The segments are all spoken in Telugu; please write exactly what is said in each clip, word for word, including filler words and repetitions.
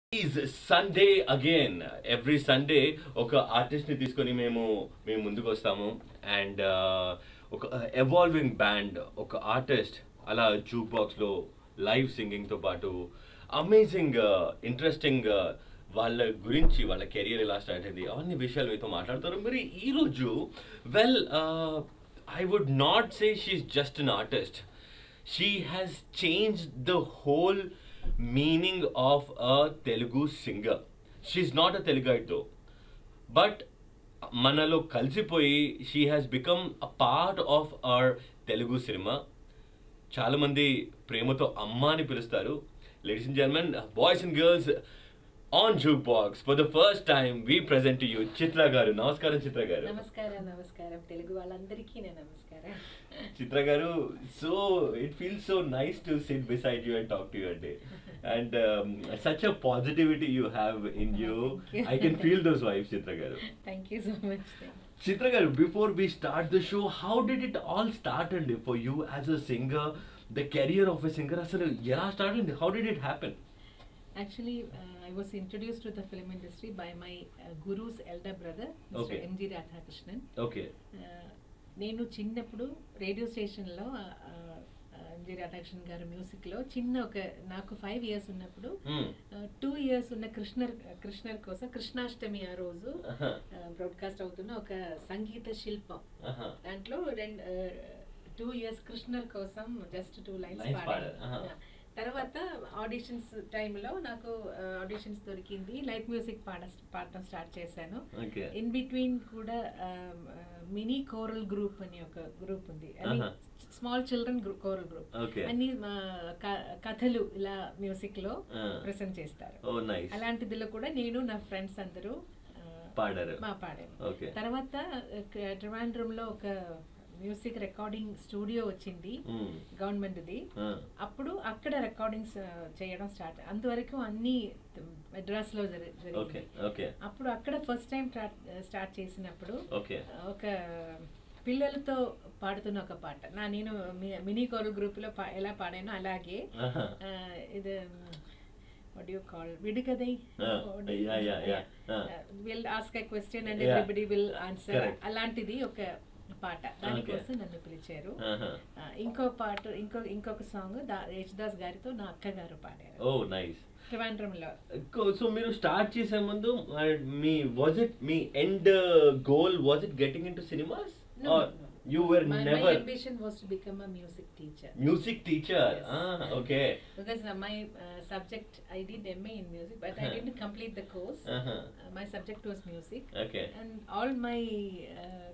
Is Sunday again. Every Sunday, oka artist ni తీసుకొని మేము మేము ముందుకు వస్తాము and ఒక evolving band, ఒక artist అలా jukebox లో live singing తో పాటు amazing interesting వాళ్ళ గురించి వాళ్ళ కెరియర్ ఎలా స్టార్ట్ అయింది అవన్నీ విషయాలు మీతో మాట్లాడతారు. మరి ఈ రోజు well I would not say she's just an artist. She has changed the whole meaning of a Telugu singer. She's not a Teluguite though, but manalo kalsipoyi she has become a part of our Telugu cinema. Chala mandi premato amma ani pilustaru. Ladies and gentlemen, boys and girls, on Jukebox, for the first time we present to you Chitra garu. Namaskaram Chitra garu. Namaskaram, namaskaram. Telugu vallandariki ne namaskaram. Chitra garu, so it feels so nice to sit beside you and talk to you a day. And um, such a positivity you have in you. you. I can feel those vibes, Chitra garu. Thank you so much. Chitra garu, before we start the show, how did it all start and for you as a singer, the career of a singer? Asalu ela started? How did it happen? Actually, uh, I was introduced to the film industry by my uh, guru's elder brother, Mister Okay. M G Radhakrishnan. Okay. నేను చిన్నప్పుడు రేడియో స్టేషన్లో ఎంజి రాధాకృష్ణన్ గారి మ్యూజిక్లో చిన్న ఒక నాకు ఫైవ్ ఇయర్స్ ఉన్నప్పుడు టూ ఇయర్స్ ఉన్న కృష్ణర్ కృష్ణర్ కోసం కృష్ణాష్టమి ఆ రోజు బ్రాడ్కాస్ట్ అవుతున్న ఒక సంగీత శిల్పం దాంట్లో రెండు టూ ఇయర్స్ కృష్ణర్ కోసం జస్ట్ టూ లైన్స్ పాడాను. తర్వాత ఆడిషన్స్ టైంలో నాకు ఆడిషన్స్ దొరికింది, లైట్ మ్యూజిక్ పాడ పాడటం స్టార్ట్ చేశాను. ఇన్ బిట్వీన్ కూడా మినీ కోరల్ గ్రూప్ అని ఒక గ్రూప్ ఉంది, అది స్మాల్ చిల్డ్రన్ కోరల్ గ్రూప్. అన్ని కథలు ఇలా మ్యూజిక్ లో ప్రెసెంట్ చేస్తారు. అలాంటిదిలో కూడా నేను నా ఫ్రెండ్స్ అందరూ మా పాడాను. తర్వాత ట్రివాండ్రం లో ఒక మ్యూజిక్ రికార్డింగ్ స్టూడియో వచ్చింది గవర్నమెంట్ ది. అప్పుడు అక్కడ రికార్డింగ్స్ చేయడం స్టార్ట్. అంతవరకు అన్ని మెడ్రాస్ లో జరిగింది. అప్పుడు అక్కడ ఫస్ట్ టైం స్టార్ట్ చేసినప్పుడు ఒక పిల్లలతో పాడుతున్న ఒక పాట నా నేను మినీ కోరల్ గ్రూప్ లో ఎలా పాడానో అలాగే ఇది what do you call vidikadai will ask a question and everybody will answer అలాంటిది ఒక పాట, దానికోసం నన్ను పిలిచారు. ఇంకో పాట ఇంకో ఇంకొక సాంగ్ యేసుదాస్ గారితో నా అక్క గారు పాడారు. Oh nice. ట్రివాండ్రంలో. సో మీరు స్టార్ట్ చేసే ముందు మీ వాజ్ ఇట్ మీ end goal was it getting into cinemas or you were my, never my ambition was to become a music teacher. Music teacher? Yes. Ah, okay. Because uh, my uh, subject, I did M A in music, but uh-huh. I didn't complete the course. Uh-huh. Uh, my subject was music. Okay. And all my uh,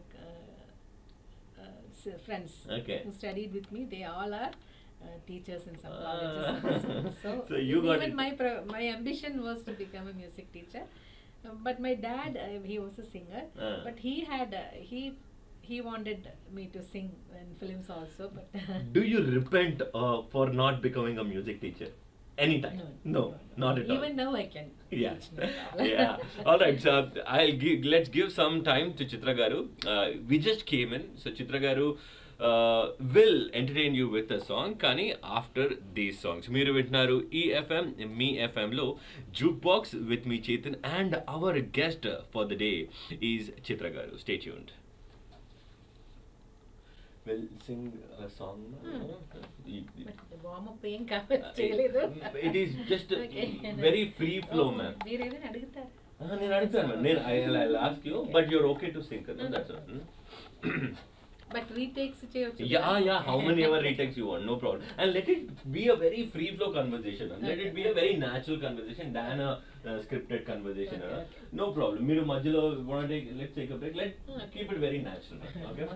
uh, friends okay. who studied with me, they all are uh, teachers in some colleges. so, so you got even it. my pro my ambition was to become a music teacher. Uh, but my dad, uh, he was a singer, uh. but he had uh, he he wanted me to sing in films also. But do you repent uh, for not becoming a music teacher? Anytime? No, no, no, not at even all. Even now I can. Yeah, yeah. All right. So I'll give. Let's give some time to Chitra garu. Uh, we just came in, so Chitra garu uh, will entertain you with a song. Kani after these songs, Meeru Vintnaru E F M Me F M lo Jukebox with me Chetan, and our guest for the day is Chitra garu. Stay tuned. We'll sing a song. Hmm. But the warm up ain't uh, it is just a okay. very free flow, oh, ma'am. We're even adugutar. Ah, nenu adugutanu, ma'am. I'll, I'll ask you, but you're okay to sing, no? That's all. Hmm? But retakes cheyochu. Yeah, yeah. How many ever retakes you want, no problem. And let it be a very free flow conversation. And let okay. it be a very natural conversation than a uh, scripted conversation. Okay, uh. okay. No problem. Meeru madhyalo wanna take, let's take a break. Let's okay. keep it very natural. Okay.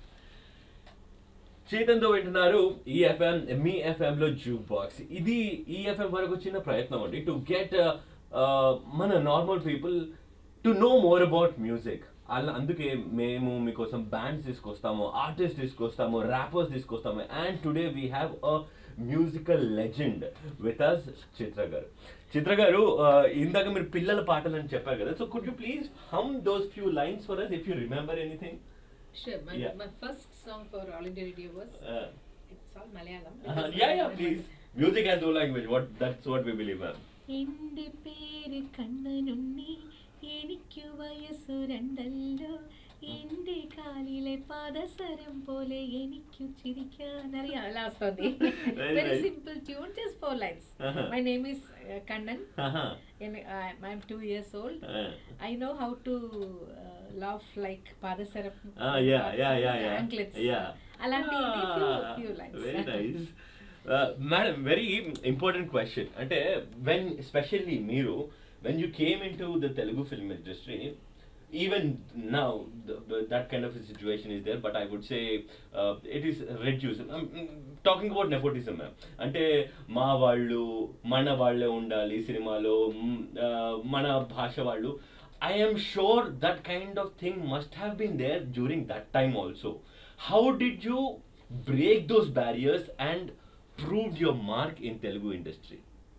చేతన్తో వింటున్నారు ఈ ఎఫ్ఎం మీ ఎఫ్ఎం లో జూక్ బాక్స్. ఇది ఈ ఎఫ్ఎం వరకు చిన్న ప్రయత్నం అండి టు గెట్ మన normal people to know more about music. అలా అందుకే మేము మీకోసం బ్యాండ్స్ తీసుకొస్తాము, ఆర్టిస్ట్ తీసుకొస్తాము, ర్యాపర్స్ తీసుకొస్తాము. And today we have a musical legend with us Chitra గారు. చిత్ర గారు ఇందాక మీరు పిల్లల పాటలు అని చెప్పారు కదా, so could you please hum those few lines for us if you remember anything? Sure. My, yeah. my first song for All India Radio was uh, it's all Malayalam. Uh, yeah, yeah, please. Music has no language. What that's what we believe, ma'am. എൻ്റെ പേര് കണ്ണനുണ്ണി എനിക്ക് വയസ്സു രണ്ടല്ലോ എൻ്റെ കാലിലെ പാദസരം പോലെ എനിക്ക് ചിരിക്കാൻ അറിയാം last of very simple tune just four lines. Uh-huh. My name is uh, Kannan. Uh-huh. and uh, I'm two years old. Uh-huh. I know how to uh, laugh like pathas ah yeah yeah yeah yeah anklets. yeah alanti ah, few few lines. Very nice. uh, madam, very important question ante when especially meeru when you came into the Telugu film industry, even now the, the, that kind of a situation is there, but I would say uh, it is reduced. I'm talking about nepotism, ma'am. Ante ma vallu mana valle undali cinemalo mana bhasha vallu. I am sure that kind of thing must have been there during that time also. How did you break those barriers and proved your mark in Telugu industry?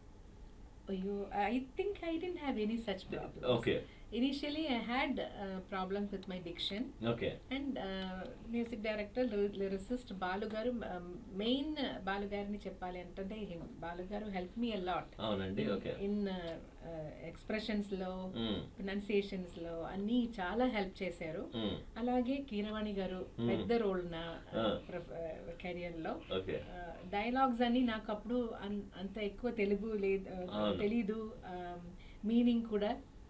Oh, you, I think I didn't have any such problems. Okay. Initially I had uh, problems with my diction. Okay. And uh, music director, lyricist Balu garu, um, main uh, Balu garni cheppali antante him. Balu garu helped me a lot. Avunandi. In, okay. in uh, uh, expressions lo, mm. pronunciations lo anni chaala help chesaru. Mm. Alage Kiravani garu mm. pedda role na uh, uh. uh, career lo. Okay. Uh, dialogues anni naaku appudu anta ekkuva Telugu లేదు తెలీదు, మీనింగ్ కూడా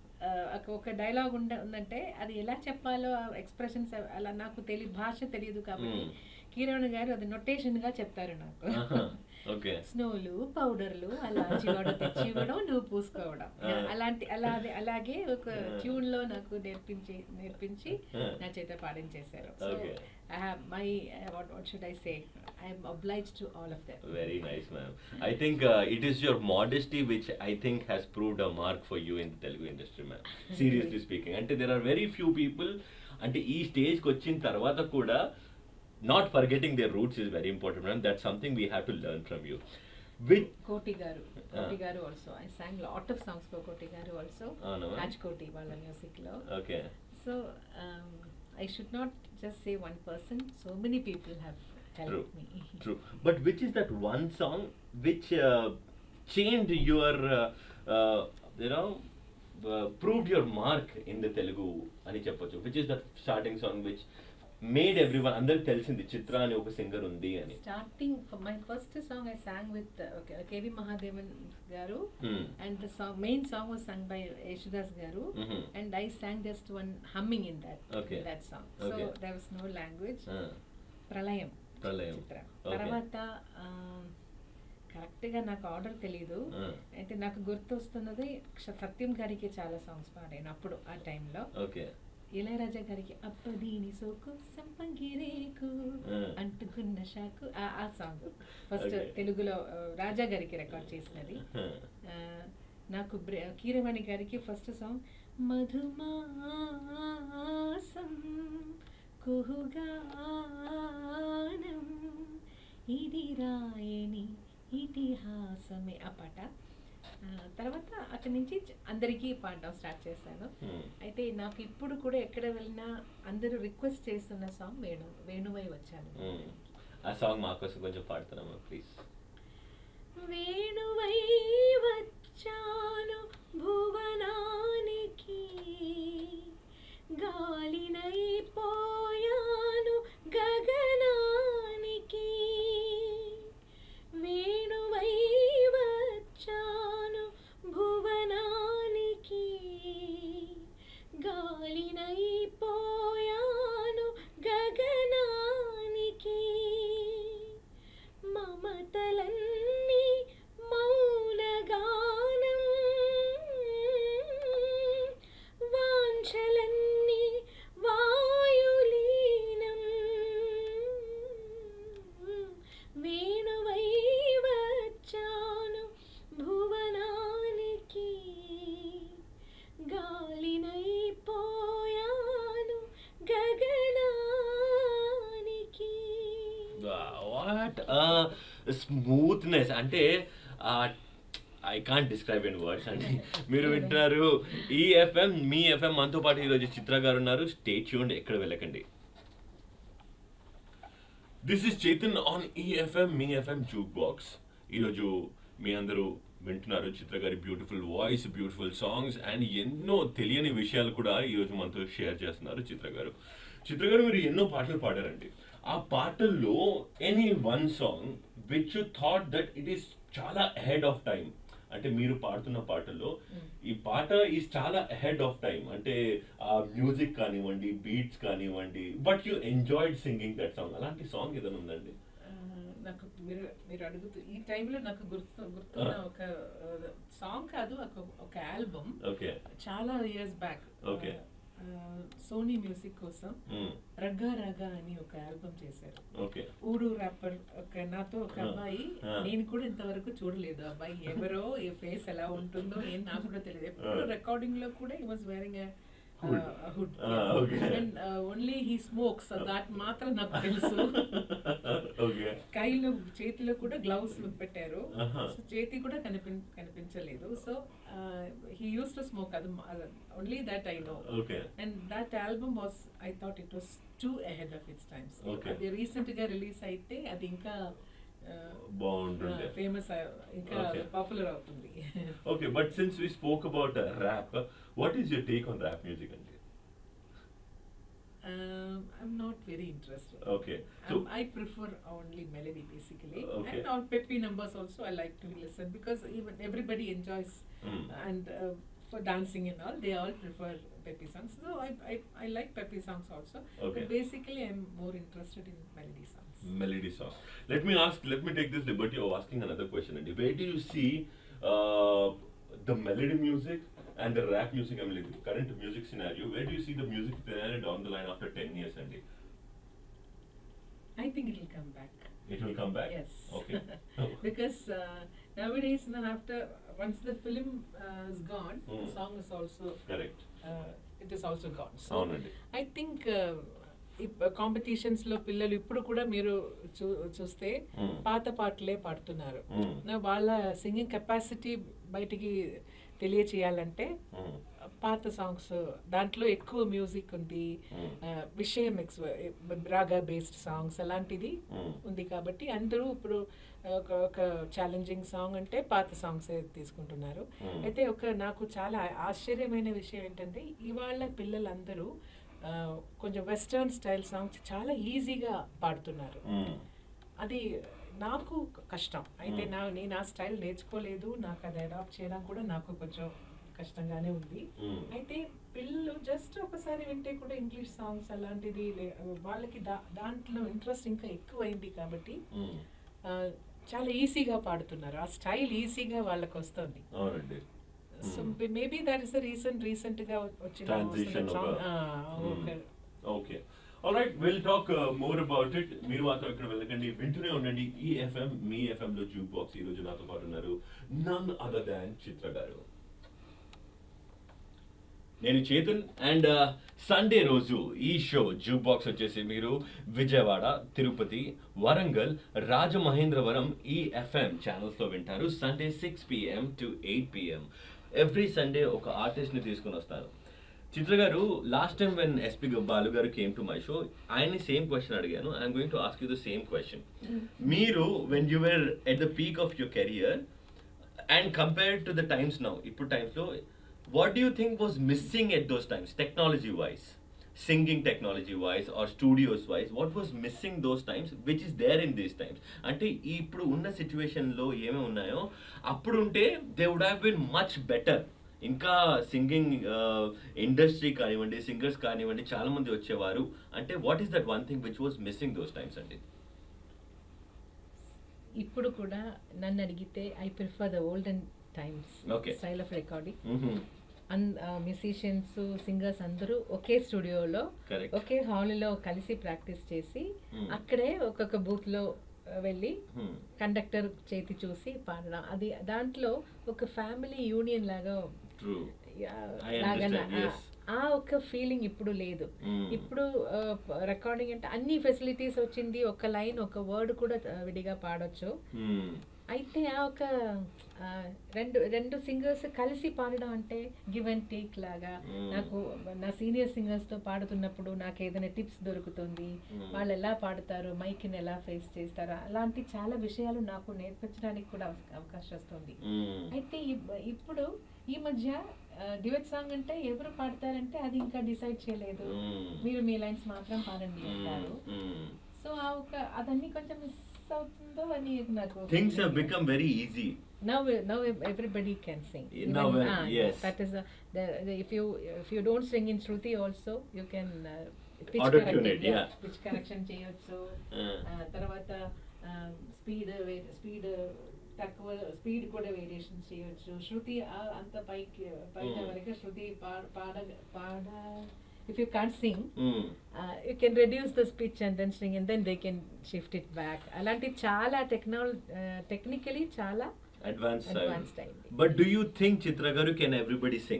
ఒక డైలాగ్ ఉండ ఉందంటే అది ఎలా చెప్పాలో ఎక్స్ప్రెషన్స్ అలా నాకు తెలియ భాష తెలియదు కాబట్టి కిరణ్ గారు అది నొటేషన్ గా చెప్తారు నాకు. స్నోలు పౌడర్లు అలా చివడ తెచ్చి ఇవ్వడం నువ్వు పూసుకోవడం అలాంటి అలా అలాగే ఒక ట్యూన్ లో నాకు నేర్పించి నేర్పించి నా చేత పాడించేశారు. So I have my uh, what, what should I say? I am obliged to all of them. Very nice, ma'am. I think uh, it is your modesty which I think has proved a mark for you in the Telugu industry, ma'am. Seriously speaking, and there are very few people. And ee stage ko vachin tarvata kuda not forgetting their roots is very important, ma'am. That's something we have to learn from you. With Koti garu, Koti garu also. I sang lot of songs for Koti garu also. Oh, no, Raj Koti wala music lo. Okay. So. Um, I should not just say one person. So many people have helped True. me. True. But which is that one song which uh, changed your, uh, uh, you know, uh, proved your mark in the Telugu ani cheppochu? Which is that starting song which made everyone అందరికి తెలిసింది చిత్ర అని ఒక సింగర్ ఉంది అని? Starting for my first song I sang with uh, okay, K V Mahadevan garu, hmm. and the song main song was sung by Yeshudas garu, mm-hmm. and I sang just one humming in that okay. in that song. Okay. So there was no language. uh. Pralayam. Pralayam. Chitra. తర్వాత కరెక్ట్గా నాకు ఆర్డర్ తెలీదు, అయితే నాకు గుర్తొస్తున్నది సత్యం గారికి చాలా సాంగ్స్ పాడాను అప్పుడు ఆ టైంలో. ఓకే. ఇళయరాజా గారికి అప్పదీని సోకు సంపంగి రేకు అంటుకున్న షాకు ఆ సాంగ్ ఫస్ట్ తెలుగులో రాజా గారికి రికార్డ్ చేసినది. నాకు కీరవాణి గారికి ఫస్ట్ సాంగ్ మధుమాసం కుహుగానం ఇది రాయని ఇతిహాసమే ఆ పాట. తర్వాత అక్కడి నుంచి అందరికీ పాడడం స్టార్ట్ చేశాను. అయితే నాకు ఇప్పుడు కూడా ఎక్కడ వెళ్ళినా అందరూ రిక్వెస్ట్ చేస్తున్న సాంగ్ వేణు వేణువై వచ్చాను. ఆ సాంగ్ మా కోసం కొంచెం పాడుతున్నామా ప్లీజ్? వేణువై వచ్చాను భువనానికి, గాలినై పోయాను గగనానికి, వేణువై వచ్చాను భువనానికి, గాలినై పోయాను గగనానికి, మమతలన్నీ మౌనగానం, వాంఛలన్నీ వాయులీనం, వేణువై వచ్చాను భువనానికి, గాలినై పోయాను గగనానికి. వాట్ స్మూత్నెస్ అంటే I can't describe in words అండి. మీరు వింటున్నారు ఈ ఎఫ్ఎం, మీ ఎఫ్ఎం. మనతో పాటు ఈరోజు చిత్ర గారు ఉన్నారు. స్టే ట్యూన్డ్, ఎక్కడ వెళ్ళకండి. దిస్ ఇస్ చేతన్ ఆన్ ఈ ఎఫ్ఎం, మీ ఎఫ్ఎం జూక్ బాక్స్. ఈరోజు మీ అందరూ వింటున్నారు చిత్ర గారి beautiful voice, beautiful songs and ఎన్నో తెలియని విషయాలు కూడా ఈరోజు మనతో షేర్ చేస్తున్నారు చిత్ర గారు. చిత్ర గారు మీరు ఎన్నో పాటలు పాడారండి. ఆ పాటల్లో any one song which you thought that it is చాలా అహెడ్ ఆఫ్ టైమ్, అంటే మీరు పాడుతున్న పాటల్లో ఈ పాట ఈస్ చాలా అహెడ్ ఆఫ్ టైమ్, అంటే ఆ మ్యూజిక్ కానివ్వండి, బీట్స్ కానివ్వండి, but you enjoyed singing that song, అలాంటి సాంగ్ ఏదైనా ఉందండి? నాకు మీరు మీరు అడుగుతూ ఈ టైంలో నాకు గుర్తు గుర్తున్న ఒక సాంగ్ కాదు, ఒక ఒక ఆల్బమ్ చాలా ఇయర్స్ బ్యాక్ సోనీ మ్యూజిక్ కోసం రగ్గా రగ్గా అని ఒక ఆల్బమ్ చేశారు. ఊడు ర్యాపర్ నాతో ఒక అబ్బాయి, నేను కూడా ఇంతవరకు చూడలేదు అబ్బాయి ఎవరో ఏ ఫేస్ ఎలా ఉంటుందో ఏం నాకు కూడా తెలియదు. ఎప్పుడు రికార్డింగ్ లో కూడా he was wearing hood and only he smokes, that మాత్రం నాకు తెలుసు. కైలో చేతిలో కూడా గ్లౌస్ పెట్టారు, చేతి కూడా కనిపి కనిపించలేదు. So he use to smoke, అది only that I know. And that album was, I thought it was too ahead of its times. అది రీసెంట్ గా రిలీజ్ అయితే అది ఇంకా ఫేమస్, ఇంకా పాపులర్ అవుతుంది. Okay, but since we spoke about rap, what is your take on rap music అండి? Um, I'm not very interested. Okay. So um, I prefer only melody basically. Okay. And all peppy numbers also I like to listen, because even everybody enjoys mm. and uh, for dancing and all they all prefer peppy songs. So I I, I like peppy songs also. Okay. But basically I'm more interested in melody songs. Melody songs. Let me ask, let me take this liberty of asking another question. And where do you see uh, the melody music and the rap music, I mean like the current music scenario, where do you see the music scenario down the line after ten years, Andy? I think it will come back. It will come back? Yes. Okay. Because uh, nowadays, now after, once the film uh, is gone, mm. the song is also... Correct. Uh, it is also gone. So, అవునండి. I think కాంపిటీషన్స్ లో పిల్లలు ఇప్పుడు కూడా మీరు చూస్తే పాత పాటలే పాడుతున్నారు. వాళ్ళ సింగింగ్ కెపాసిటీ బయటికి తెలియచేయాలంటే పాత సాంగ్స్, దాంట్లో ఎక్కువ మ్యూజిక్ ఉంది, విషయం రాగా బేస్డ్ సాంగ్స్ అలాంటిది ఉంది. కాబట్టి అందరూ ఇప్పుడు ఒక ఛాలెంజింగ్ సాంగ్ అంటే పాత సాంగ్స్ తీసుకుంటున్నారు. అయితే ఒక నాకు చాలా ఆశ్చర్యమైన విషయం ఏంటంటే ఇవాళ పిల్లలందరూ కొంచెం వెస్టర్న్ స్టైల్ సాంగ్స్ చాలా ఈజీగా పాడుతున్నారు. అది నాకు కష్టం. అయితే నా నేను ఆ స్టైల్ నేర్చుకోలేదు, నాకు అది అడాప్ట్ చేయడం కూడా నాకు కొంచెం కష్టంగానే ఉంది. అయితే పిల్లలు జస్ట్ ఒకసారి వింటే కూడా ఇంగ్లీష్ సాంగ్స్ అలాంటిది వాళ్ళకి దా దాంట్లో ఇంట్రెస్ట్ ఇంకా ఎక్కువైంది. కాబట్టి చాలా ఈజీగా పాడుతున్నారు, ఆ స్టైల్ ఈజీగా వాళ్ళకి వస్తుంది. So maybe that is the reason recent గా వచ్చిన transition. Okay, alright, will talk more about it. మీరు మాత్రం ఇక్కడ వెళ్ళకండి, వింటూనే ఉండండి ఈ ఎఫ్ఎం, మీ ఎఫ్ఎం లో జూక్ బాక్స్. ఈ రోజు నాతో పాటు ఉన్నారు నన్ అదర్ దాన్ చిత్ర గారు. నేను చేతన్. అండ్ సండే రోజు ఈ షో జూక్ బాక్స్ వచ్చేసి మీరు విజయవాడ, తిరుపతి, వరంగల్, రాజమహేంద్రవరం ఈ ఎఫ్ఎం ఛానల్స్ లో వింటారు. Sunday six PM to eight PM every Sunday ఒక ఆర్టిస్ట్ ని తీసుకుని వస్తారు. చిత్ర గారు, last time when SP Balu గారు కేమ్ టు మై షో, ఆయన్ని సేమ్ క్వశ్చన్ అడిగాను. I'm going to ask you the same question. మీరు when you were at the peak of your career and compared to the times now, ఇప్పుడు టైమ్స్ లో, what do you think was missing at those times, technology wise, singing technology wise or studios wise? What was missing those times which is there in these times? అంటే ఇప్పుడు ఉన్న సిచ్యువేషన్ లో ఏమేమి ఉన్నాయో అప్పుడు ఉంటే they would have been much better. ఇంకా సింగింగ్ ఇండస్ట్రీ కానివ్వండి, సింగర్స్ కానివ్వండి చాలా మంది వచ్చేవారు. అంటే what is that one thing which was missing those times అండి? ఇప్పుడు కూడా నన్ను అడిగితే I prefer the olden times style of recording. Musicians, singers అందరూ ఒకే స్టూడియోలో ఒకే హాల్లో కలిసి ప్రాక్టీస్ చేసి అక్కడే ఒక్కొక్క బూత్ లో వెళ్ళి కండక్టర్ చేతి చూసి పాడడం, అది దాంట్లో ఒక ఫ్యామిలీ యూనియన్ లాగా లాగా ఆ ఒక ఫీలింగ్ ఇప్పుడు లేదు. ఇప్పుడు రికార్డింగ్ అంటే అన్ని ఫెసిలిటీస్ వచ్చింది, ఒక లైన్ ఒక వర్డ్ కూడా విడిగా పాడొచ్చు. అయితే ఆ ఒక ఆ, రెండు రెండు సింగర్స్ కలిసి పాడడం అంటే గివ్ అండ్ టేక్ లాగా. నాకు నా సీనియర్ సింగర్స్తో పాడుతున్నప్పుడు నాకు ఏదైనా టిప్స్ దొరుకుతుంది, వాళ్ళు ఎలా పాడుతారు, మైక్ని ఎలా ఫేస్ చేస్తారు, అలాంటి చాలా విషయాలు నాకు నేర్పించడానికి కూడా అవక- అవకాశం వస్తుంది. అయితే ఇప్- ఇప్పుడు ఈ మధ్య డ్యూయట్ సాంగ్ అంటే ఎవరు పాడతారంటే అది ఇంకా డిసైడ్ చేయలేదు, మీరు మీ లైన్స్ మాత్రం పాడండి అంటారు. సో ఆ ఒక అదన్నీ కొంచెం మిస్ అవుతుందో అని నాకు. Things have become very easy. Now, now everybody can sing. Now, Even, uh, ah, yes. That is, a, the, the, if you if you don't sing in Shruti also, you can uh, pitch Auto-tune correct it, yeah. pitch correction చేయొచ్చు. తర్వాత స్పీడ్ స్పీడ్ తక్కువ స్పీడ్ కూడా వేరియేషన్స్ చేయొచ్చు. శృతి అంత పైకి పైన వరకు శృతి పాడ పాడ పాడ if you can't sing, mm. uh, you can reduce the pitch and then sing, and then they can shift it back. Alanti chala technology uh, technically chala advanced advanced time. But do you think, Chitra garu, can everybody sing?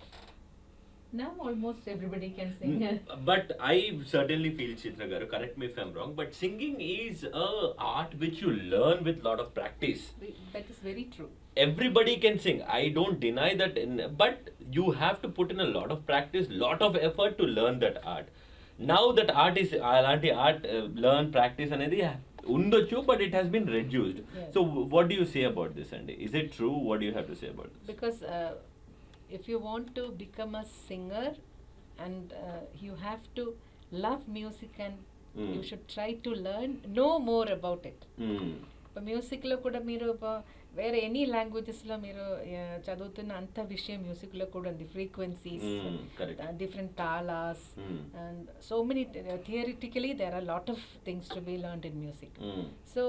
Now almost everybody can sing. Mm. But I certainly feel, Chitra garu, correct me if I'm wrong, but singing is a art which you learn with lot of practice. That is very true. Everybody can sing, I don't deny that, in, but you have to put in a lot of practice, lot of effort to learn that art. Now that art is alanti art uh, learn practice anedi undochu, but it has been reduced. Yes. So what do you say about this, Andy? Is it true? What do you have to say about this? Because uh, if you want to become a singer, and uh, you have to love music, and mm. you should try to learn, know more about it. Mm. మ్యూజిక్లో కూడా మీరు వేరే ఎనీ లాంగ్వేజెస్లో మీరు చదువుతున్న అంత విషయం మ్యూజిక్లో కూడా ఉంది. Frequencies, different talas, and so many theoretically there are lot of things to be learned in music. So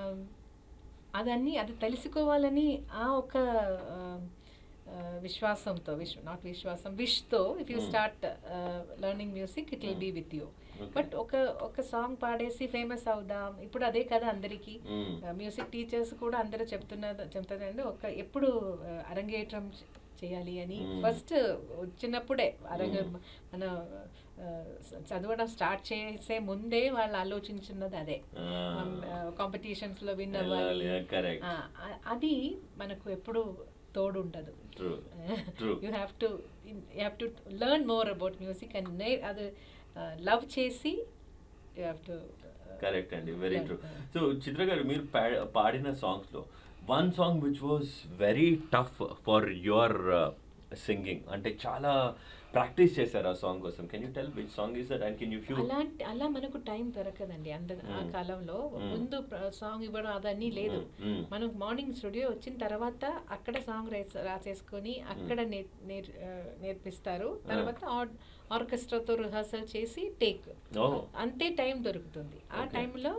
అదన్నీ అది తెలుసుకోవాలని ఆ ఒక విశ్వాసంతో, విష్ నాట్ విశ్వాసం విష్తో, if you start learning music it will be with you. But ఒక ఒక సాంగ్ పాడేసి ఫేమస్ అవుదాం, ఇప్పుడు అదే కదా అందరికీ. మ్యూజిక్ టీచర్స్ కూడా అందరూ చెప్తున్నది చెప్తుందండి, ఒక ఎప్పుడు అరంగేట్రం చేయాలి అని ఫస్ట్ చిన్నప్పుడే అరంగ మన చదవడం స్టార్ట్ చేసే ముందే వాళ్ళు ఆలోచించున్నది అదే, కాంపిటీషన్స్ లో విన్ అవ్వాలి. అది మనకు ఎప్పుడు తోడు ఉండదు. You have to you have to learn more about music and అది లవ్ చేసి యూ హ్యావ్ టు. కరెక్ట్ అండి, వెరీ ట్రూ. సో చిత్ర గారు, మీరు పాడిన సాంగ్స్ లో one song which was very tough for your singing, అంటే చాలా ప్రాక్టీస్ చేశారు ఆ సాంగ్ కోసం. Can you tell which song is that? And can you few అలాంటి అలా మనకు టైం దొరకదండి అంద ఆ కాలంలో. ముందు సాంగ్ ఇవ్వడం అదన్నీ లేదు. మనం మార్నింగ్ స్టూడియో వచ్చిన తర్వాత అక్కడ సాంగ్ రాసేసుకొని అక్కడ నేర్పిస్తారు. తర్వాత ఆర్కెస్ట్రాతో రిహార్సల్ చేసి టేక్, అంతే టైం దొరుకుతుంది. ఆ టైంలో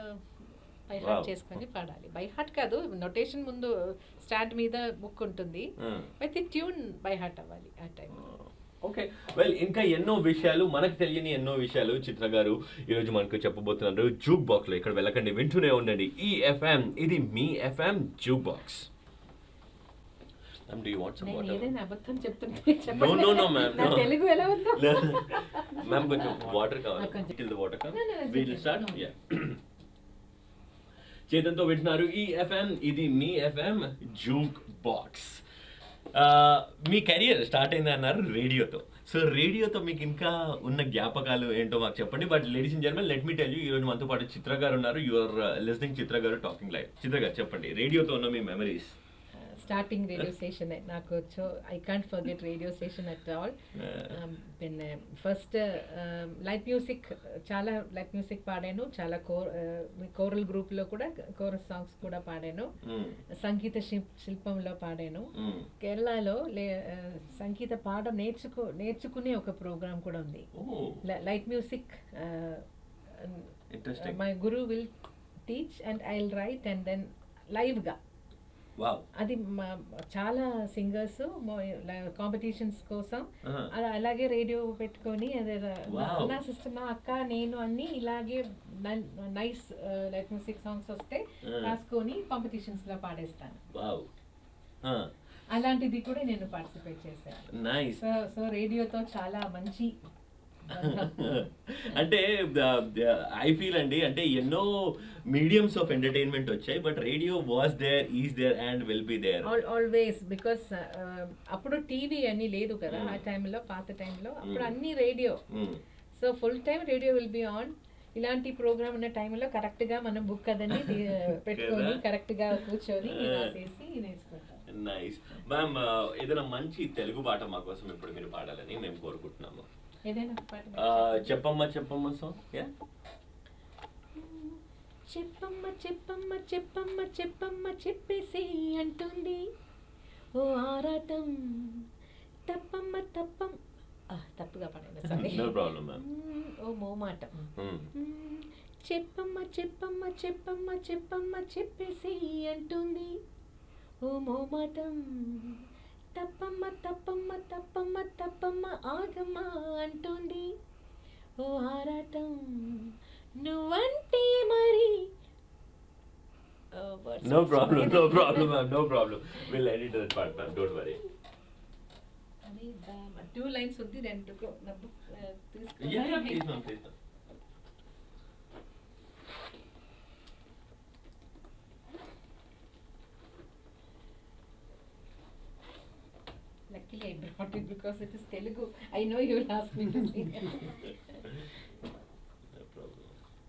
బై హార్ట్ చేసుకొని పాడాలి. బై హార్ట్ కాదు, నొటేషన్ ముందు స్టాండ్ మీద బుక్ ఉంటుంది, అయితే ట్యూన్ బై హార్ట్ అవ్వాలి ఆ టైంలో. ఓకే, వెల్, ఇంకా ఎన్నో విషయాలు, మనకు తెలియని ఎన్నో విషయాలు చిత్ర గారు ఈరోజు మనకు చెప్పబోతున్నారు జూక్ బాక్స్ లో. ఇక్కడ వెళ్ళకండి, వింటూనే ఉండండి ఈ ఎఫ్ఎం, ఇది మీ FM jukebox. Do you want some water? ఏదైనా అబద్ధం చెప్తుంటే చెప్పండి. No, no, no, ma'am. No. Telugu ఎలా ఉందో. Ma'am, కొంచెం వాటర్ కావాలి. Till the water comes. We will start. Yeah. చేతంతో వింటున్నారు ఈ ఎఫ్ఎం, ఇది మీ ఎఫ్ఎం జూక్ బాక్స్. మీ కెరియర్ స్టార్ట్ అయింది అన్నారు రేడియోతో. సో రేడియోతో మీకు ఇంకా ఉన్న జ్ఞాపకాలు ఏంటో మాకు చెప్పండి. But ladies and gentlemen, let me tell you, ఈ రోజు మనతో పాటు చిత్ర గారు ఉన్నారు. యు ఆర్ లిస్నింగ్ చిత్ర గారు టాకింగ్ లైవ్. చిత్ర గారు చెప్పండి, రేడియోతో ఉన్న మీ మెమరీస్. స్టార్టింగ్ రేడియో స్టేషన్ నాకు I can't forget radio station at all. പിന്നെ ఫస్ట్ లైట్ మ్యూజిక్, చాలా లైట్ మ్యూజిక్ పాడాను, చాలా కోర్ కోరల్ గ్రూప్లో కూడా కోరస్ సాంగ్స్ కూడా పాడాను. సంగీత శిల్పంలో పాడాను. కేరళలో సంగీత పాఠం నేర్చుకో నేర్చుకునే ఒక ప్రోగ్రామ్ కూడా ఉంది, light music. My guru will teach and I will write and then లైవ్గా. అది చాలా సింగర్స్ కాంపిటీషన్స్ కోసం అలాగే రేడియో పెట్టుకొని అదే నా సిస్టర్, నా అక్క, నేను అన్ని ఇలాగే నైస్ లైట్ మ్యూజిక్ సాంగ్స్ వస్తే రాసుకొని కాంపిటీషన్స్ లో పాడేస్తాను. అలాంటిది కూడా నేను పార్టిసిపేట్ చేశాను. సో రేడియోతో చాలా మంచి అంటే ఐ ఫీల్ అండి, అంటే ఎన్నో మీడియమ్స్ ఆఫ్ ఎంటర్టైన్మెంట్ వచ్చాయి, but radio was there, is there and will be there always. Because అప్పుడు టీవీ అని లేదు కదా ఆ టైంలో, పాత టైంలో. అప్పుడు అన్ని radio. So full time radio will be on. ఇలాంటి ప్రోగ్రామ్ ఉన్న టైంలో కరెక్ట్ గా మనం బుక్ అదని పెట్టుకొని కరెక్ట్ గా కూర్చొని రాసేసి నేర్చుకుంటాం. Nice ma'am. ఏదైనా మంచి తెలుగు పాట మా కోసం ఇప్పుడు మీరు పాడాలని మేము కోరుకుంటున్నాము. ఏదైనా చెప్పమ్మా చెప్పమ్మా సాంగ్. చెప్పమ్మ చెప్పమ్మ చెప్పమ్మ చెప్పమ్మ చెప్పేసి అంటుంది ఓ ఆరాటం, తప్పమ్మ తప్పం తప్పుగా పడాను, ఓ మోమాటం. చెప్పమ్మ చెప్పమ్మ చెప్పమ్మ చెప్పమ్మ చెప్పేసి అంటుంది ఓ మోమాటం, తప్పమ్మ తప్పమ్మ తప్పమ్మ తప్పమ్మ ఆగమ్మ అంటుంది ఓ ఆరాటం, నువ్వంటే మరి. No problem, no problem, ma'am, no problem. We'll edit that part, ma'am. Don't worry. అది టూ లైన్స్ ఉంది, రెండు Yeah, yeah, please, ma'am, please, ma'am. Luckily I brought it because it is Telugu. I know you will ask me to sing. No problem.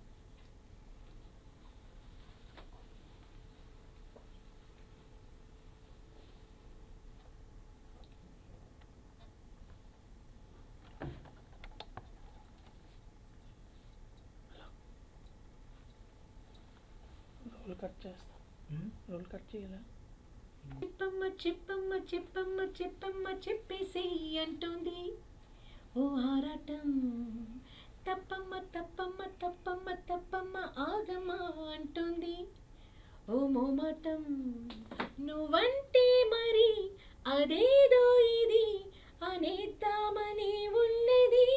Roll cut చేస్తా. రోల్ కట్ చేయాలా? చెప్పమ్మ చెప్పమ్మ చెప్పమ్మ చెప్పమ్మ చెప్పేసి అంటుంది ఓ ఆరాటం, తప్పమ్మ తప్పమ్మ తప్పమ్మ తప్పమ్మ ఆగమ్మ అంటుంది ఓ మోమాటం, నువ్వంటే మరి అదేదో ఇది అనేద్దామని ఉన్నది,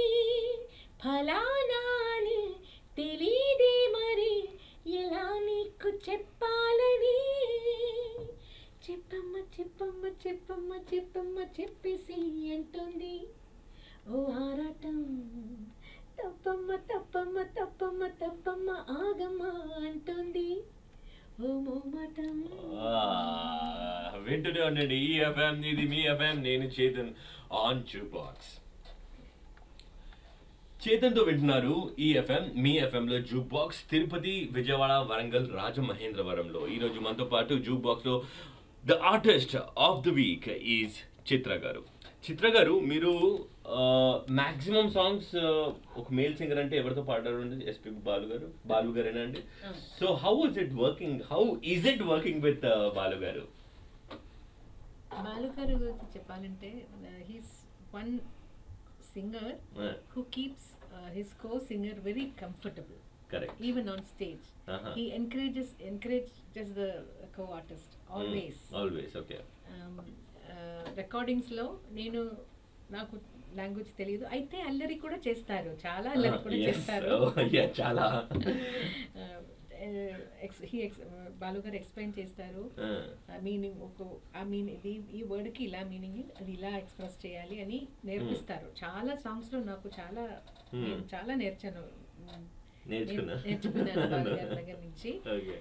ఫలానా అని తెలీదే మరి ఎలా నీకు చెప్పాలని, చెప్పమ్మ చెప్పమ్మ చెప్పమ్మ చెప్పమ్మ చెప్పేసి అంటుంది ఓ ఆరాటం, తప్పమ్మ తప్పమ్మ తప్పమ్మ తప్పమ్మ ఆగమ్మ అంటుంది ఓ మోమాటం. వింటూనే ఉండండి ఈ ఎఫ్ఎం, ఇది మీ ఎఫ్ఎం, నేను చేతన్ ఆన్ జూక్బాక్స్. చేతన్తో వింటున్నారు ఈ ఎఫ్ఎం, మీ ఎఫ్ఎంలో జూక్ బాక్స్, తిరుపతి, విజయవాడ, వరంగల్, రాజమహేంద్రవరంలో. ఈరోజు మనతో పాటు జూక్ బాక్స్లో the artist of the week is Chitra గారు. చిత్ర గారు, మీరు మ్యాక్సిమం సాంగ్స్ ఒక మేల్ సింగర్ అంటే ఎవరితో పాడారు అండి? ఎస్పి బాలు గారు, బాలు గారేనా అండి? So how is it working, how is it working with Balu గారు? బాలు గారు గురించి చెప్పాలంటే he's one singer uh. who keeps uh, his co-singer very comfortable. Correct. Even on stage. Uh-huh. He encourages encourages the co-artist always. Mm. Always, okay. Um, uh, recordings lo nenu naku language తెలియదు, అయితే అల్లరి కూడా చేస్తారు, చాలా అల్లరి కూడా చేస్తారు. చాలా బాలు గారు ఎక్స్ప్లెయిన్ చేస్తారు మీనింగ్, ఒక ఆ మీన్ ఇది ఈ వర్డ్ కి ఇలా మీనింగ్, అది ఇలా ఎక్స్ప్రెస్ చేయాలి అని నేర్పిస్తారు. చాలా సాంగ్స్ లో నాకు చాలా నేను చాలా నేర్చాను నేర్చుకున్నాను బాలు గారి దగ్గర నుంచి.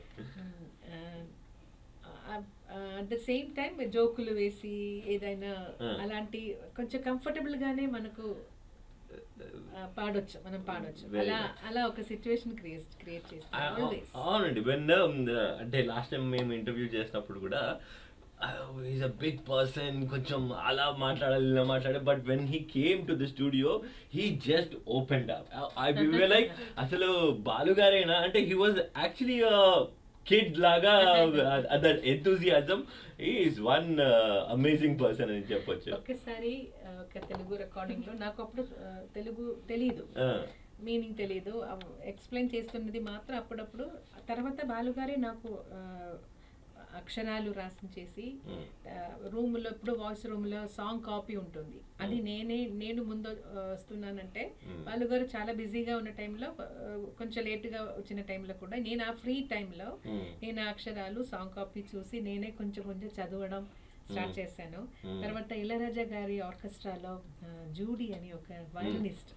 అట్ ద సేమ్ టైం జోకులు వేసి ఏదైనా అలాంటి కొంచెం కంఫర్టబుల్ గానే మనకు పాడొచ్చు, మనం పాడొచ్చు. అలా అలా ఒక సిచ్యువేషన్ క్రియేట్ క్రియేట్ చేస్తాం. అవునండి. వెన్ అంటే లాస్ట్ టైం మేము ఇంటర్వ్యూ చేసినప్పుడు కూడా ఈజ్ అ బిగ్ పర్సన్, కొంచెం అలా మాట్లాడాలి ఇలా మాట్లాడే, but when he came to the studio he just opened up. I we like అసలు బాలు గారేనా అంటే, హీ వాజ్ యాక్చువల్లీ కిడ్ లాగా, that enthusiasm is one amazing person అని చెప్పొచ్చు. ఒక్కసారి ఒక తెలుగు రికార్డింగ్ లో నాకు అప్పుడు తెలుగు తెలీదు, మీనింగ్ తెలీదు, ఎక్స్ప్లెయిన్ చేస్తున్నది మాత్రం అప్పుడప్పుడు. తర్వాత బాలుగారే నాకు అక్షరాలు రాసించేసి రూమ్ లో, ఇప్పుడు వాయిస్ రూమ్ లో సాంగ్ కాపీ ఉంటుంది, అది నేనే నేను ముందు వస్తున్నానంటే బాలుగారు చాలా బిజీగా ఉన్న టైంలో, కొంచెం లేట్ గా వచ్చిన టైంలో కూడా నేను ఆ ఫ్రీ టైంలో నేను అక్షరాలు సాంగ్ కాపీ చూసి నేనే కొంచెం కొంచెం చదవడం, స్టార్ట్ చేశాను. తర్వాత ఇళయరాజా గారి ఆర్కెస్ట్రాలో జూడీ అని ఒక వయలినిస్ట్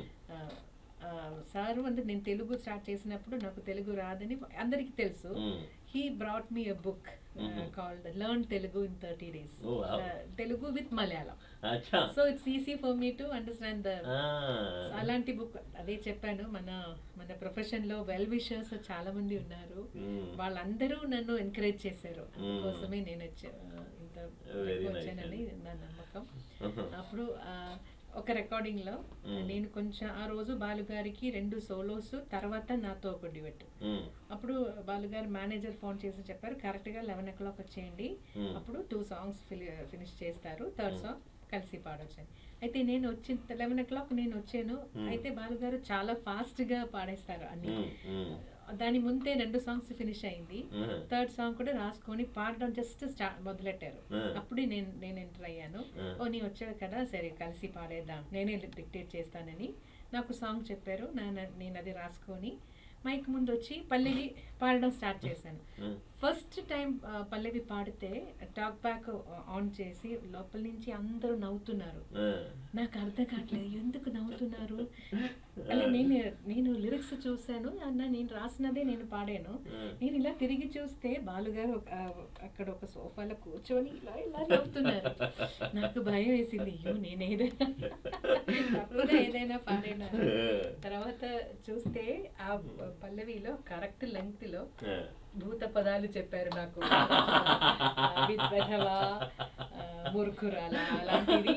సార్ అంటే నేను తెలుగు స్టార్ట్ చేసినప్పుడు నాకు తెలుగు రాదని అందరికీ తెలుసు. He brought me a book called learn Telugu in thirty days, Telugu with Malayalam. So it's easy for me to understand the. అలాంటి బుక్ అదే చెప్పాను, మన మన ప్రొఫెషన్ లో వెల్ విషర్స్ చాలా మంది ఉన్నారు, వాళ్ళందరూ నన్ను ఎంకరేజ్ చేశారు. అందుకోసమే నేను ఇంత వచ్చానని నా నమ్మకం. అప్పుడు ఒక రికార్డింగ్ లో నేను కొంచెం ఆ రోజు బాలుగారికి రెండు సోలోస్, తర్వాత నాతో ఒక డ్యూయట్. అప్పుడు బాలుగారు మేనేజర్ ఫోన్ చేసి చెప్పారు కరెక్ట్ గా లెవెన్ ఓ క్లాక్ వచ్చేయండి, అప్పుడు టూ సాంగ్స్ ఫినిష్ చేస్తారు, థర్డ్ సాంగ్ కలిసి పాడొచ్చాను. అయితే నేను వచ్చిన లెవెన్ ఓ క్లాక్ నేను వచ్చాను. అయితే బాలుగారు చాలా ఫాస్ట్ గా పాడేస్తారు అన్ని. దాని ముందే రెండు సాంగ్స్ ఫినిష్ అయింది, థర్డ్ సాంగ్ కూడా రాసుకొని పాడడం జస్ట్ స్టార్ట్ మొదలెట్టారు. అప్పుడే నేను నేను ఎంటర్ అయ్యాను. ఓ నీ వచ్చాడు కదా, సరే కలిసి పాడేద్దాం, నేనే డిక్టేట్ చేస్తానని నాకు సాంగ్ చెప్పారు. నేను అది రాసుకొని మైక్ ముందు వచ్చి పల్లవి పాడడం స్టార్ట్ చేశాను. ఫస్ట్ టైం పల్లవి పాడితే టాక్ బ్యాక్ ఆన్ చేసి లోపల నుంచి అందరూ నవ్వుతున్నారు. నాకు అర్థం కావట్లేదు ఎందుకు నవ్వుతున్నారు. అలా నేను నేను లిరిక్స్ చూశాను, అన్న నేను రాసినదే నేను పాడాను. నేను ఇలా తిరిగి చూస్తే బాలుగారు అక్కడ ఒక సోఫాలో కూర్చొని ఇలా ఇలా నవ్వుతున్నారు. నాకు భయం వేసింది, అయ్యో నేను ఏదైనా తప్పుగా ఏదైనా పాడాను. తర్వాత చూస్తే ఆ పల్లవిలో కరెక్ట్ లెంగ్త్ లో భూత పదాలు చెప్పారు నాకు, విద్వధవా, మూర్ఖురాల అలాంటివి.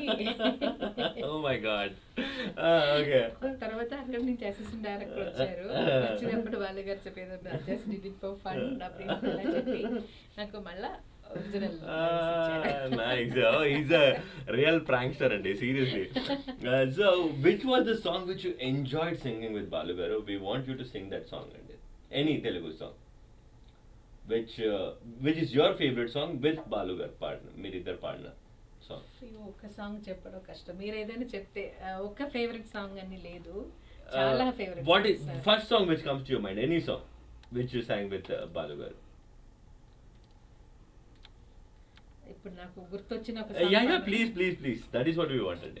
తర్వాత అక్కడ నుంచి అసిస్టెంట్ డైరెక్టర్ వచ్చారు. వచ్చినప్పుడు వాళ్ళ గారు చెప్పేది just did it for fun నా ప్రేమ చెప్పి నాకు మళ్ళా original. Nice. Oh, he's a real prankster and seriously. Uh, so, which was the song which you enjoyed singing with Balu garu? We want you to sing that song and any Telugu song. Which uh, which is your favorite song with Balu garu partner? మీరిద్దరు పాడిన song. ఒక సాంగ్ చెప్పడం కష్టం. మీరు ఏదైనా చెప్తే ఒక ఫేవరెట్ సాంగ్ అని లేదు, చాలా favourite. What is first song which comes to your mind? Any song which you sang with uh, Balu garu? ఇప్పుడు నాకు గుర్తొచ్చిన ఒక song. Yeah yeah please please please that is what we wanted.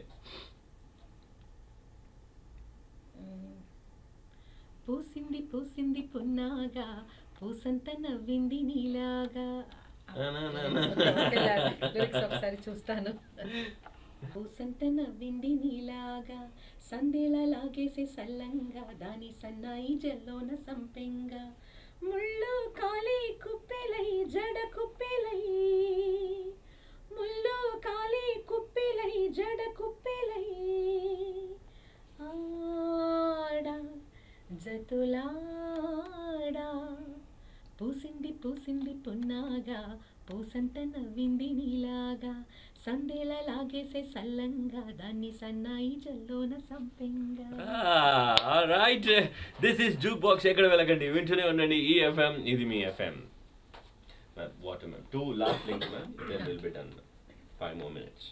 పూసింది పూసింది పున్నాగా, పూసంత నవ్వింది నీలాగా. లిరిక్స్ ఒకసారి చూస్తాను. పూసంత నవ్వింది నీలాగా, సందేలా లాగేసే సల్లంగా, దాని సన్నాయి జల్లోన సంపెంగా, ముళ్ళు కాలి కుప్పెలై జడ కుప్పెలై, ముళ్ళు కాలి కుప్పెలై జడ కుప్పెలై, ఆడా జతులాడా, పూసింది పూసింది పున్నాగా, పూసంత నవ్వింది నీలాగా, సందేలా లాగేసే సల్లంగా, దాన్ని సన్నాయి జల్లోన సంపెంగా. రైట్, దిస్ ఇస్ జూక్ ఎక్కడ వెళ్ళకండి, వింటూనే ఉండండి ఈ ఎఫ్ఎం, ఇది మీ FM. What ma'am, two last links ma'am, then will be done. Five more minutes.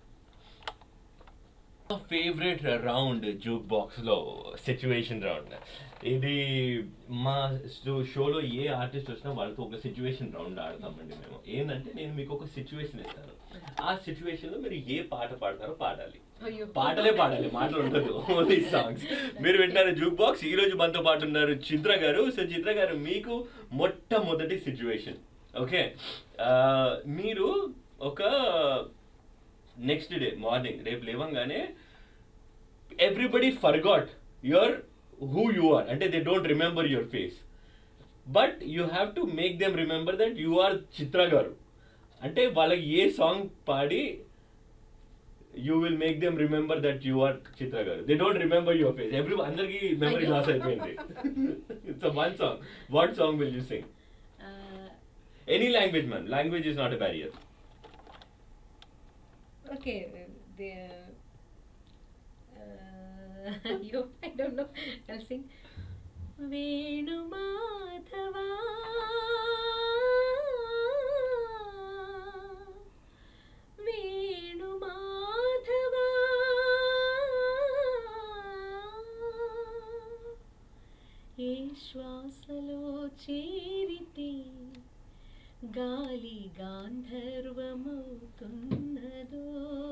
Favourite round jukebox లో సిచ్యువేషన్ రౌండ్. ఇది మా షోలో ఏ ఆర్టిస్ట్ వచ్చినా వాళ్ళతో ఒక సిచ్యువేషన్ రౌండ్ ఆడతామండి మేము. ఏంటంటే నేను మీకు ఒక సిచ్యువేషన్ ఇస్తాను, ఆ సిచ్యువేషన్ లో మీరు ఏ పాట పాడతారో పాడాలి. పాటలే పాడాలి, మాటలు ఉండదు, ఓన్లీ సాంగ్స్. మీరు వింటారు జూక్ బాక్స్. ఈ రోజు మనతో పాటు ఉన్నారు చిత్ర గారు. సో చిత్ర గారు, మీకు మొట్టమొదటి సిచ్యువేషన్. ఓకే, మీరు ఒక నెక్స్ట్ డే మార్నింగ్, రేపు లేవంగానే everybody forgot your who you are, అంటే they don't remember your face, but you have to make them remember that you are Chitra గారు. అంటే వాళ్ళకి ఏ సాంగ్ పాడి you will make them remember that you are Chitra గారు. They don't remember your face. Every అందరికి మెమరీ లాస్ అయిపోయింది. It's one song. What song will you sing? Any language ma'am, language is not a barrier. Okay, the uh, yo, I don't know. I'll sing. Venu Madhava, Venu Madhava, ఏ శ్వాసలో చేరితే గాలి గాంధర్వ మంత్రమవుతున్నదో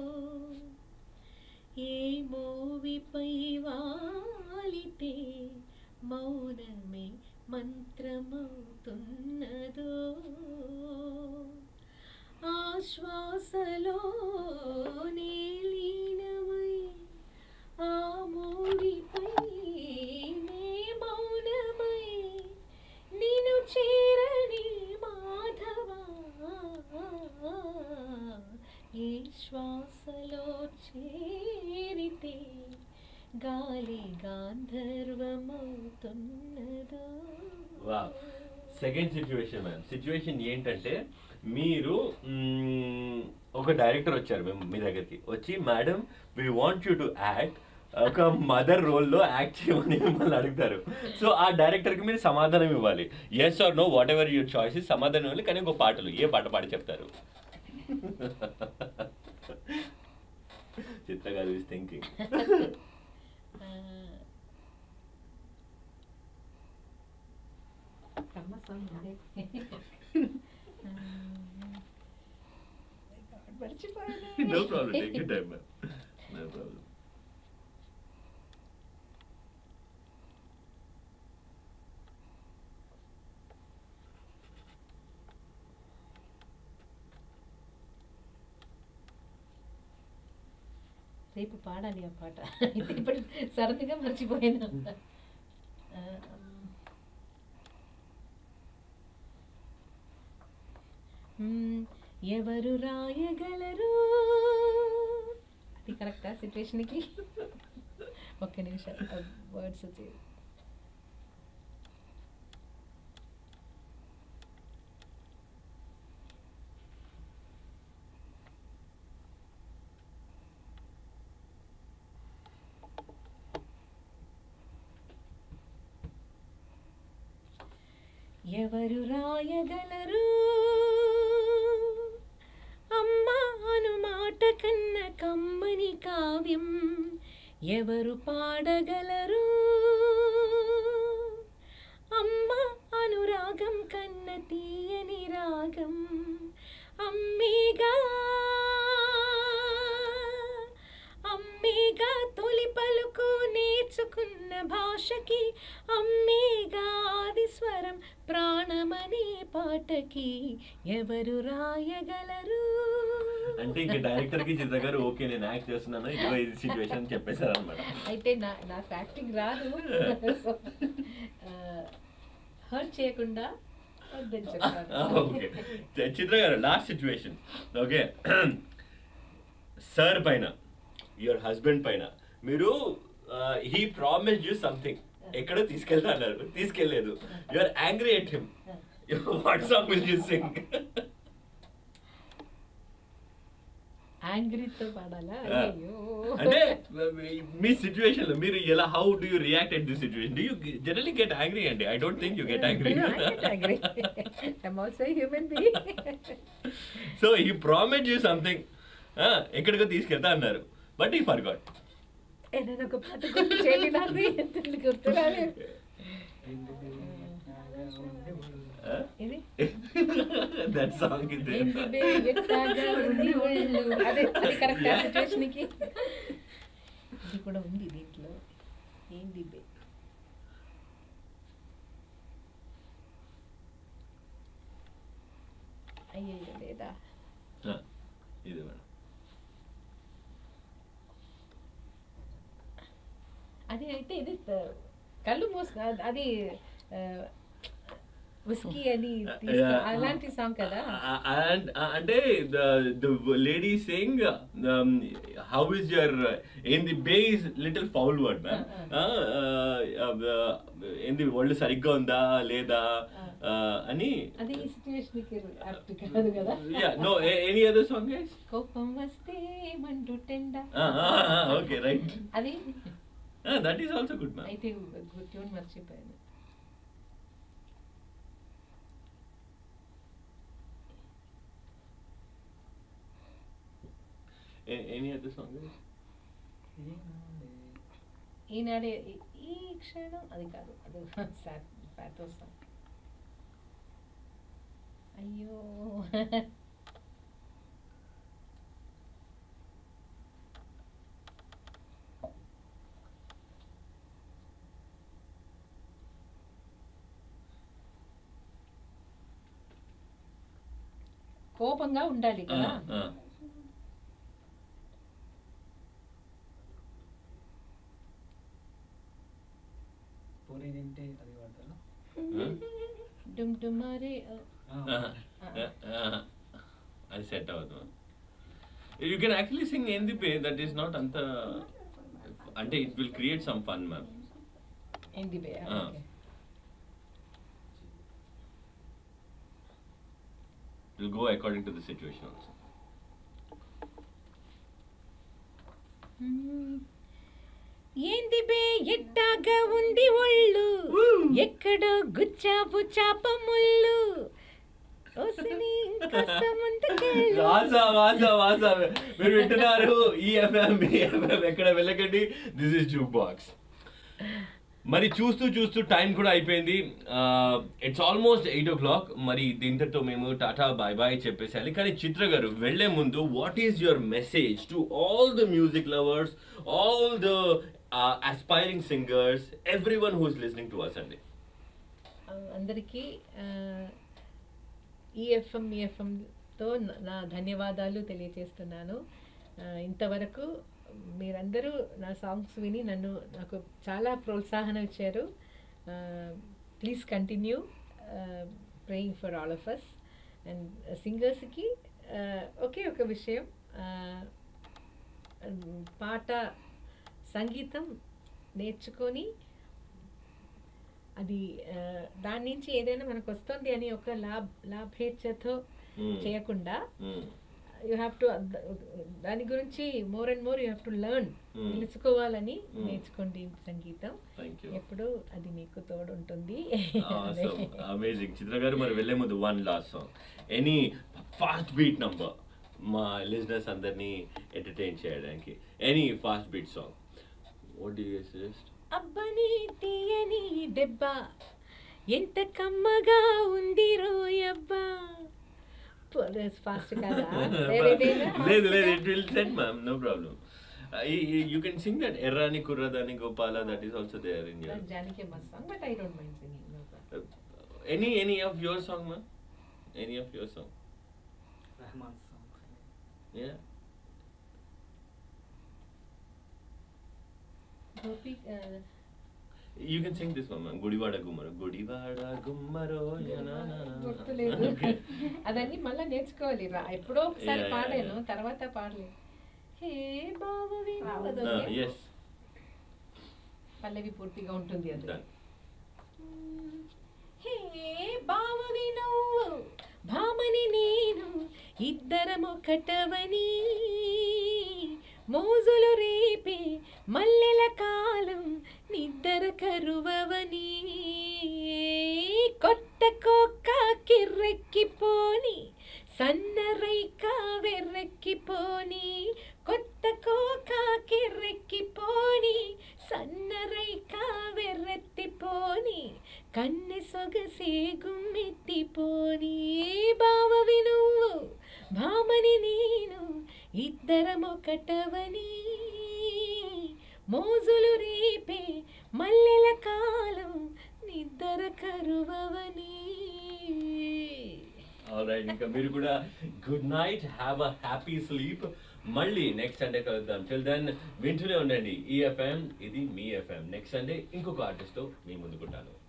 ఏ మోవిపై వాలితే మౌనమే మంత్రమవుతున్నదో ఆశ్వాసలో లీనమై ఆ మోవిపై నే మౌనమై నిన్ను చేరని మాధవా ఏ శ్వాసలో చేరితే గాలి గాంధర్వమవుతున్నదో. Second situation ma'am. సిచ్యువేషన్ ఏంటంటే మీరు మ్మ్, ఒక డైరెక్టర్ వచ్చారు మేము మీ దగ్గరికి వచ్చి, madam we want you to act, ఒక మదర్ రోల్లో యాక్ట్ చేయమని మిమ్మల్ని అడుగుతారు. సో ఆ డైరెక్టర్కి మీరు సమాధానం ఇవ్వాలి. Yes or no, whatever your choice, సమాధానం ఇవ్వాలి. కానీ ఒక పాటలు ఏ పాట పాడి చెప్తారు? చిత్ర గారు is thinking. No problem, take your time, ma'am. No problem. రేపు పాడాలి ఆ పాట, ఇప్పుడు సడన్గా మర్చిపోయాను. ఎవరు రాయగలరు, అది కరెక్టా సిచ్యువేషన్కి? ఒక్క నిమిషం వర్డ్స్ వచ్చి. ఎవరు రాయగలరు అమ్మా అను మాట కన్న కమ్మని కావ్యం, ఎవరు పాడగలరు అమ్మ అనురాగం కన్న తీయని రాగం, అమ్మేగా అమ్మేగా తొలి పలుకు నేర్చుకున్న భాషకి, అమ్మేగా ఆది స్వరం ప్రాణమనే పాటకి, ఎవరు రాయగలరు. అంటే ఇంకా డైరెక్టర్ కి చిత్ర గారు ఓకే నేను యాక్ట్ చేస్తున్నాను, ఇదిగో ఇది సిచ్యువేషన్ చెప్పేశారు అనమాట. అయితే నా నాకు యాక్టింగ్ రాదు, హర్ట్ చేయకుండా ఓకే. చిత్ర గారు లాస్ట్ సిచ్యువేషన్. ఓకే, సార్ పైన, యువర్ హస్బెండ్ పైన మీరు హీ ప్రామిస్డ్ యూ సంథింగ్, ఎక్కడో తీసుకెళ్తా అన్నారు, తీసుకెళ్లేదు. You are angry at him. What song will you sing? యాంగ్రీతో పాడాలా? అంటే మీ సిచ్యువేషన్ లో మీరు ఎలా, how do you react at this situation? Do you generally get angry? అండి I don't think you get angry. I'm also a human being. So he promised you something, ఎక్కడికో తీసుకెళ్తా అన్నారు, బట్ హీ ఫర్గాట్. ఏదైనా ఒక పాట గుర్తు చేయాలి, నాకు ఎంత గుర్తు రాలేదు. ఇది దట్ సాంగ్ ఇది అదే అది కరెక్ట్ సిచ్యువేషన్ కి. ఇది కూడా ఉంది దీంట్లో. ఏంది బే? అయ్యో లేదా ఇది మేడం. అది అయితే ఇది కళ్ళు మూసు, అది విస్కీ అని అలాంటి సాంగ్ కదా. అంటే the lady saying how is your, ఏంది బే is little foul word ma'am. ఏంది ఒళ్ళు సరిగ్గా ఉందా లేదా అని. అది ఈ సిచ్యువేషన్ కి యాప్ట్ కాదు కదా. Yeah no any other song guys? కోపం వస్తే మండు టెండ. ఓకే రైట్, అది that is also good ma'am. అయితే ట్యూన్ మర్చిపోయాను. Any other song? ఈనాడే ఈ క్షణం, అది కాదు, అది పాథస్ సాంగ్. అయ్యో కోపంగా ఉండాలి కదా. డుమ్ డుమారే అది సెట్ అవుతుంది. యూ కెన్ యాక్చువల్లీ సింగ్ ఏంది పే దట్ ఈస్ నాట్ అంత అంటే it will create some fun ma'am. ఏంది పే it will go according to the situation also. ఏంది బే ఎట్టాగా ఉంది ఒళ్ళు ఎక్కడో గుచ్చాపు చాప ముళ్ళు వాసా వాసా వాసా మీరు వింటున్నారు ఈ ఎఫ్ఎం ఎఫ్ఎం ఎక్కడ వెళ్ళకండి. This is jukebox. మరి చూస్తూ చూస్తూ టైం కూడా అయిపోయింది. It's almost eight o'clock. మరి దీంతో మేము టాటా బాయ్ బాయ్ చెప్పేసాలి. కానీ చిత్ర గారు వెళ్లే ముందు what is your message to all the music lovers, all the aspiring singers, everyone who is listening to us అండి? అందరికీ ఈ ఎఫ్ఎం ఈ ఎఫ్ఎంతో నా ధన్యవాదాలు తెలియజేస్తున్నాను. ఇంతవరకు మీరందరూ నా సాంగ్స్ విని నన్ను నాకు చాలా ప్రోత్సాహం ఇచ్చారు. Please continue praying for all of us. And సింగర్స్కి ఒకే ఒక విషయం, పాట సంగీతం నేర్చుకొని అది దాని నుంచి ఏదైనా మనకు వస్తుంది అని ఒక లాభ లాభేచ్ఛతో చేయకుండా యూ హ్యావ్ టు దాని గురించి more and more you have to learn, తెలుసుకోవాలని నేర్చుకోండి సంగీతం. ఎప్పుడు అది మీకు తోడు ఉంటుంది. అమేజింగ్ చిత్ర గారు. మరి వెళ్ళే ముందు one last song, any fast beat number మా లిజనర్స్ అందరినీ ఎంటర్టైన్ చేయడానికి, any fast beat song. What do you suggest? అబ్బని తీయని దెబ్బ ఎంత కమ్మగా ఉంది రోయబ్బా. ఫాస్ట్ కదా? లేదు లేదు, it will set ma'am, no problem. You can sing that Errani Kurradani Gopala, that is also there in your Janaki Amma song, but I don't mind singing. No problem. Uh, any any of your song, ma'am? Any of your song? Rahman song. Yeah. Gopi, uh, you can sing this one, ma'am. Gudivada Gummaro. Gudivada Gummaro. గుర్తులేదు. అదన్నీ మళ్ళీ నేర్చుకోవాలి. ఎప్పుడో ఒకసారి పాడాను, తర్వాత పాడలేదు. హే బావవి yes, పల్లవి పూర్తిగా ఉంటుంది అది. హే బావవి నువ్వు భామని నేను ఇద్దరం ఒకటవని మోజులు రేపే మల్లెల కాలం నిద్దర కరువవని కొత్త కోక్క కిర్రెక్కిపోని సన్నరైక వెర్రెక్కిపోని కొత్త కోక కిర్రెక్కిపోని సన్నరైక వెర్రెత్తిపోని కన్నె సొగసే గుమ్మెత్తిపోని బావవి నువ్వు భామని నేను ఇద్దరం ఒకటవని మోజులు రేపే మల్లెల కాలం నిద్దర కరువవని. ఆల్రైట్, ఇంకా మీరు కూడా good night, have a happy sleep. మళ్ళీ నెక్స్ట్ సండే కలుద్దాం. టిల్ దెన్ వింటూనే ఉండండి ఈ ఎఫ్ఎం, ఇది మీ ఎఫ్ఎం. నెక్స్ట్ సండే ఇంకొక ఆర్టిస్ట్తో మీ ముందుకుంటాను.